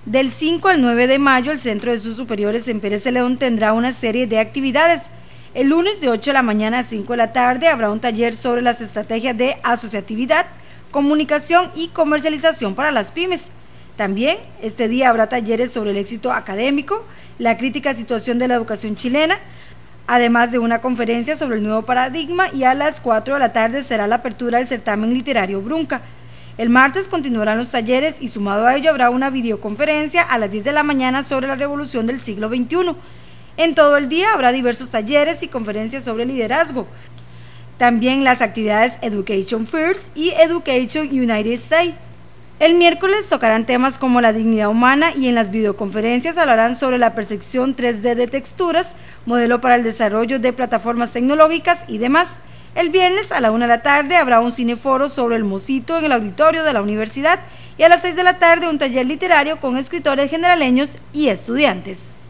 Del 5 al 9 de mayo, el Centro de Estudios Superiores en Pérez Celedón tendrá una serie de actividades. El lunes de 8 de la mañana a 5 de la tarde habrá un taller sobre las estrategias de asociatividad, comunicación y comercialización para las pymes. También este día habrá talleres sobre el éxito académico, la crítica situación de la educación chilena, además de una conferencia sobre el nuevo paradigma, y a las 4 de la tarde será la apertura del certamen literario Brunca. El martes continuarán los talleres y sumado a ello habrá una videoconferencia a las 10 de la mañana sobre la revolución del siglo XXI. En todo el día habrá diversos talleres y conferencias sobre liderazgo. También las actividades Education First y Education United States. El miércoles tocarán temas como la dignidad humana y en las videoconferencias hablarán sobre la percepción 3D de texturas, modelo para el desarrollo de plataformas tecnológicas y demás. El viernes a la 1 de la tarde habrá un cineforo sobre el Mosito en el auditorio de la universidad y a las 6 de la tarde un taller literario con escritores generaleños y estudiantes.